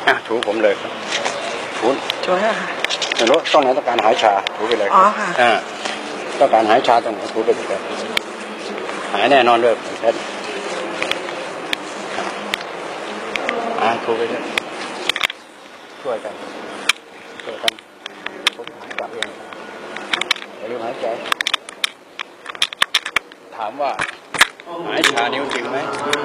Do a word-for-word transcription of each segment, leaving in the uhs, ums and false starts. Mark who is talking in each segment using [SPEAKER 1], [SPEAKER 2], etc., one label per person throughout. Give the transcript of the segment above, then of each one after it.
[SPEAKER 1] ถูผมเลยถู
[SPEAKER 2] ถูเลยค่ะ
[SPEAKER 1] ไม่รู้ต้องไหนต้องการหายชาถูไปเลย
[SPEAKER 2] อ๋อค่ะ
[SPEAKER 1] ต้องการหายชาตรงไหนถูไปเลยหายแน่นอนด้วยแค่อ่าถูไปเลยช่วยกันช่วยกันผมหายจับเองอย่าลืมหายใจถามว่าหายชานิ้วจริงไหม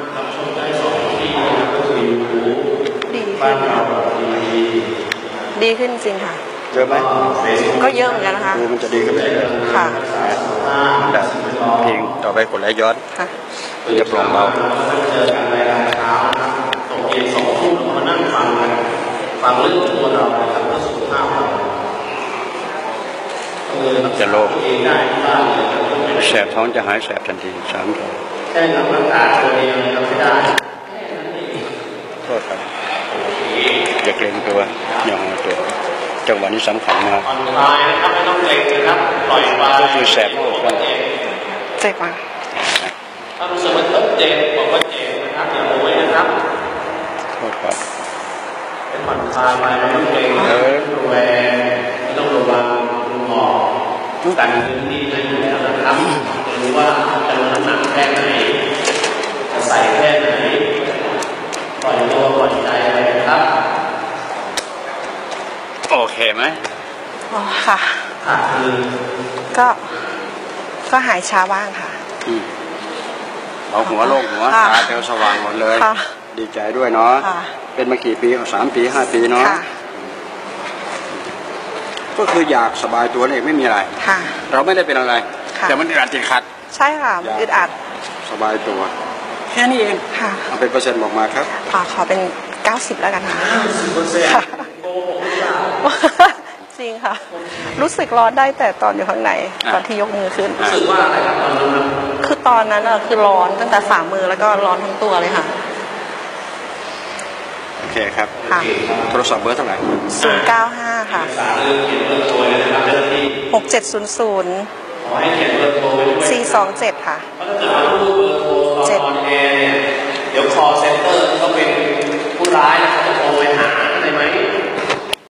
[SPEAKER 2] ดีขึ้นดีขึ้นจริงค่ะ
[SPEAKER 1] เยอะไหม
[SPEAKER 2] ก็เยอะเหมือนกันนะคะ
[SPEAKER 1] ดูมันจะดีขึ้นเลย
[SPEAKER 2] ค่ะ
[SPEAKER 1] แต่เพลงต่อไปกดไลค์ย้อน
[SPEAKER 2] ค่ะ
[SPEAKER 1] มันจะปลงเบา
[SPEAKER 3] มานั่งฟังฟังเรื่องตัวเราครับเรื่องสุขภาพเรา
[SPEAKER 1] จะโล่งแสบท้องจะหายแสบทันทีสามที
[SPEAKER 3] แค่ทำร่างกายตัวเองเราไม่ได้
[SPEAKER 1] โทษครับอย่าเกรงตัวอย่าห่อตัวจังหวะนี้สำคัญมาก
[SPEAKER 3] ผ่อนคลายนะครับไม่ต้องเกรงนะครับปล่อยไป
[SPEAKER 1] ก็คือแสบมากครับ
[SPEAKER 2] เจ็บมาก
[SPEAKER 3] ถ้ารู้สึกว่าเจ็บบอกว่าเจ็บนะครับอย่าโวยนะครับ
[SPEAKER 1] โทษครับ
[SPEAKER 3] เป็นผ่อนคลายไปไม่ต้องเกรงระแวงไม่ต้องระวังดูหมอกกันพื้นที่ได้อยู่แล้วนะครับรู้ว่าจะลงน้ำหนักแค่ไหนจะใส่แค่ไหนปล่อยตัวปล่อยใจไปนะครับ
[SPEAKER 1] โอเคไหม
[SPEAKER 2] อ๋อค่ะก็ก็หายช้าบ้างค่ะ
[SPEAKER 1] เอาหัวโล่งหัวตาเตียวสว่างหมดเลยดีใจด้วยเนาะเป็นมากี่ปีสามปีห้าปีเนาะก็คืออยากสบายตัวเองไม่มีอะไรเราไม่ได้เป็นอะไรแต่มันอึดอัดติดขัด
[SPEAKER 2] ใช่ค่ะอึดอัด
[SPEAKER 1] สบายตัวแค่นี้เอง
[SPEAKER 2] ค่ะ
[SPEAKER 1] เอาเป็นเปอร์เซ็นต์บอกมาครับ
[SPEAKER 2] ขอขอเป็นเก้าสิบแล้วกันค่ะจริงค่ะรู้สึกร้อนได้แต่ตอนอยู่ข้างในตอนที่ยกมือขึ้น
[SPEAKER 3] รู้สึกว่าอะไรครับตอนนั้น
[SPEAKER 2] คือตอนนั้นอะคือร้อนตั้งแต่ฝ่ามือแล้วก็ร้อนทั้งตัวเลยค่ะ
[SPEAKER 1] โอเคครับโทรศัพท์เบอร์เท่าไหร่
[SPEAKER 2] ศูนย์เก้าห้าค่ะหกเจ็ดศูนย์ศูนย์สี่สองเจ็ดค่ะ
[SPEAKER 3] เจ็ดเดี๋ยวคอเซ็นเตอร์ก็เป็นผู้ร้ายนะครับ